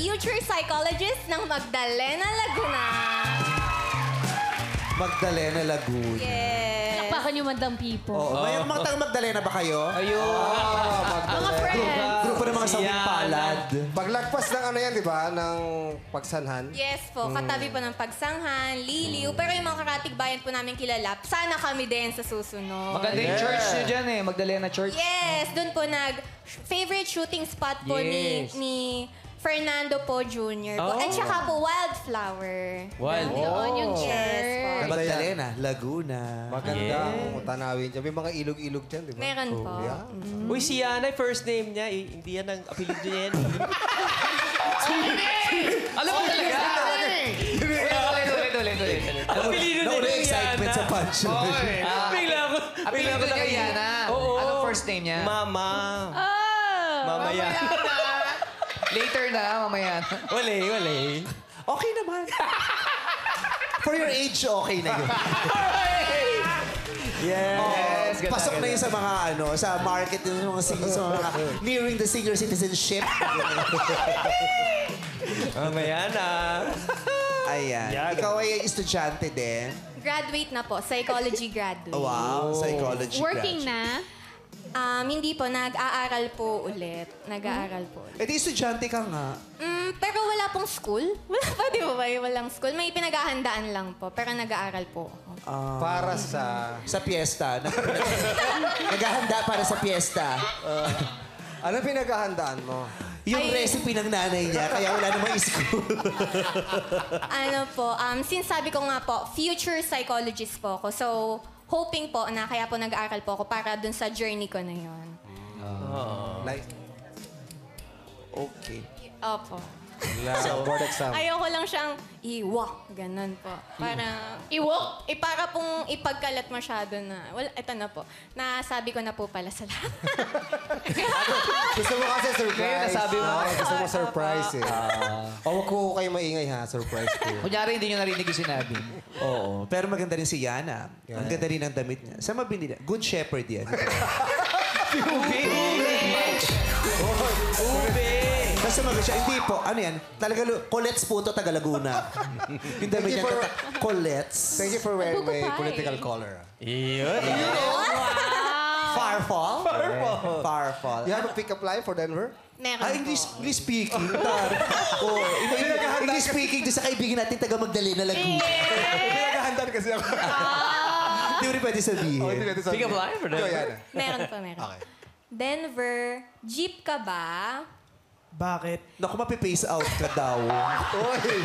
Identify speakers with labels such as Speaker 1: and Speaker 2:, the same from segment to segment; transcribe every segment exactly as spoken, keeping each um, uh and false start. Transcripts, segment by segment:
Speaker 1: future psychologist ng Magdalena Laguna.
Speaker 2: Magdalena Laguna.
Speaker 1: Yes.
Speaker 3: Pakpakan yung mandang people.
Speaker 2: Oo. May mga taga Magdalena ba kayo?
Speaker 4: Ayun.
Speaker 3: Mga friends.
Speaker 2: Grupo ng mga sawing palad.
Speaker 5: Paglagpas ng ano yan, di ba? Ng pagsanhan.
Speaker 1: Yes po, katabi po ng Pagsanghan, Liliw. Pero yung mga karatig bayan po namin kilala, sana kami din sa susunod.
Speaker 4: Maganda yung church nyo dyan eh. Magdalena Church.
Speaker 1: Yes, doon po nag favorite shooting spot po
Speaker 4: Yes.
Speaker 1: ni ni Fernando po Junior po.
Speaker 4: Oh.
Speaker 1: At saka po Wildflower.
Speaker 4: Wild.
Speaker 3: Doon yung
Speaker 1: Yes
Speaker 3: church.
Speaker 1: po.
Speaker 5: Ganda
Speaker 2: Magdalena, Laguna.
Speaker 5: Maganda ang tanawin dyan. May mga ilog-ilog dyan, di ba?
Speaker 1: Meron po.
Speaker 5: Yeah.
Speaker 6: Uy, si Yana, first name niya, eh, hindi yan ang apelido niya yan.
Speaker 4: Alam mo talaga? Ulit, ulit, ulit, ulit.
Speaker 6: Apelido
Speaker 2: Nauna
Speaker 6: niya
Speaker 2: yung excitement sa punchline.
Speaker 6: Bigla ako.
Speaker 4: Apelido
Speaker 6: bigla ako
Speaker 4: niya
Speaker 6: nakita-
Speaker 4: Yana.
Speaker 6: Oo.
Speaker 4: Anong first name niya?
Speaker 6: Mama.
Speaker 3: Oh!
Speaker 6: Mamaya.
Speaker 4: Later na, mamaya.
Speaker 6: Wale, wale.
Speaker 2: Okay naman. For your age, okay na yun.
Speaker 4: Yes. ganda,
Speaker 2: Pasok na
Speaker 4: ganda.
Speaker 2: yun sa mga ano, sa market yung mga senior, sa mga nearing the senior citizenship.
Speaker 6: Mamaya na.
Speaker 2: Ayan.
Speaker 6: Yan.
Speaker 2: Ikaw ay estudyante din.
Speaker 1: Graduate na po, psychology graduate.
Speaker 2: Wow, psychology
Speaker 3: Working
Speaker 2: graduate.
Speaker 3: na?
Speaker 1: Um, hindi po, nag-aaral po ulit. Nag-aaral po ulit.
Speaker 2: Eh di estudyante ka nga.
Speaker 1: Mm, pero wala pong school. Wala pa, di ba ba? Walang school. May pinaghahandaan lang po, pero nag-aaral po ako.
Speaker 2: Ah,
Speaker 5: Para sa...
Speaker 2: sa piyesta. Naghahanda para sa piyesta.
Speaker 5: Ano pinaghahandaan mo?
Speaker 2: Yung
Speaker 1: Ay.
Speaker 2: recipe ng nanay niya, kaya wala namang school.
Speaker 1: Ano po, um, since sabi ko nga po, future psychologist po ako. So, hoping po na kaya po nag-aaral po ako para dun sa journey ko na yon.
Speaker 5: Like,
Speaker 2: Okay.
Speaker 1: Opo.
Speaker 5: so, board exam.
Speaker 1: Ayoko lang siyang iwak, ganun po. Para,
Speaker 3: Iwok?
Speaker 1: eh, para pong ipagkalat masyado na, wala, eto na po. Nasabi ko na po pala sa lahat.
Speaker 5: Gusto mo kasi surprise.
Speaker 4: Ngayon, nasabi mo.
Speaker 5: Oo, gusto mo surprise eh. O, wag ko kayo maingay ha. Surprise ko.
Speaker 4: Kunyari, hindi nyo narinig yung sinabi.
Speaker 2: Oo. Pero maganda rin si Yana. Ang ganda rin ng damit niya. Saan mabili niya? Good Shepherd yan.
Speaker 6: Ube! Ube!
Speaker 2: Basta mag siya. Hindi po. Ano yan? Talaga, Colette's po to, taga Laguna. Yung damit niya,
Speaker 5: Thank you for-
Speaker 2: kata- Colette's.
Speaker 5: Thank you for wearing my
Speaker 3: Nagpupapay.
Speaker 5: political collar.
Speaker 6: Iyon.
Speaker 2: Farfall? Farfall. Farfall.
Speaker 5: You have a pick-up line for Denver?
Speaker 1: Meron
Speaker 2: Ah,
Speaker 1: po.
Speaker 2: English, English speaking. Tar. Oh, English speaking doon sa kaibigan natin taga Magdalena Laguna.
Speaker 5: Pinaghahandaan kasi ako.
Speaker 2: Hindi mo rin pwede sabihin.
Speaker 5: Oh, hindi pwede sabihin.
Speaker 6: Pick up line for
Speaker 5: Ikaw,
Speaker 6: Denver?
Speaker 5: Yana.
Speaker 1: Meron po, meron.
Speaker 5: Okay.
Speaker 1: Denver, jeep ka ba?
Speaker 6: Bakit?
Speaker 2: Naku, mapipace out ka daw.
Speaker 5: Uy!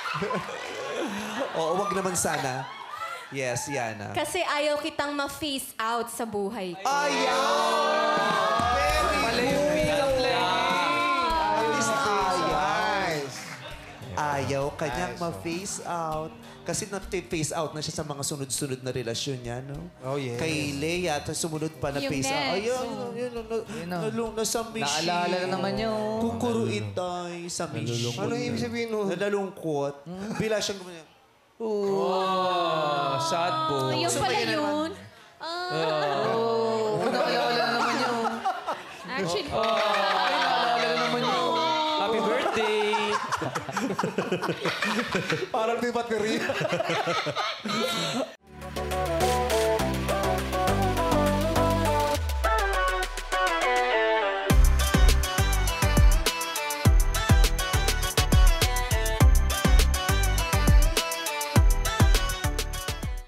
Speaker 2: Oo, wag naman sana. Yes, Yana.
Speaker 1: Kasi ayaw kitang ma-face out sa buhay ko.
Speaker 2: Ayaw!
Speaker 4: Pala yung pick-up line.
Speaker 2: Ayos, ayaw.
Speaker 5: Nice.
Speaker 2: Ayaw kanyang
Speaker 5: Nice,
Speaker 2: ma-face out. Kasi na-face out na siya sa mga sunod-sunod na relasyon niya, no?
Speaker 5: Oh, yes.
Speaker 2: Kay Leia, tapos sumunod pa na
Speaker 3: Yung
Speaker 2: face out.
Speaker 3: next.
Speaker 2: Ayun, yun, yun,
Speaker 4: Yun,
Speaker 2: na,
Speaker 4: oh.
Speaker 2: nalung, nasamishi.
Speaker 4: Naalala na naman yun.
Speaker 2: Kukuruin tayo sa mishi.
Speaker 5: Ano ibig sabihin nun?
Speaker 2: Nalalungkot. Bila siyang gumanyan.
Speaker 6: Oh, sad po.
Speaker 3: Yung
Speaker 2: Gusto
Speaker 3: pala
Speaker 2: mo yun
Speaker 3: yun. Ah,
Speaker 4: Oo. Naalala na naman yun.
Speaker 3: actually,
Speaker 4: Naalala na naman yun.
Speaker 6: Happy birthday!
Speaker 5: Parang di baterya.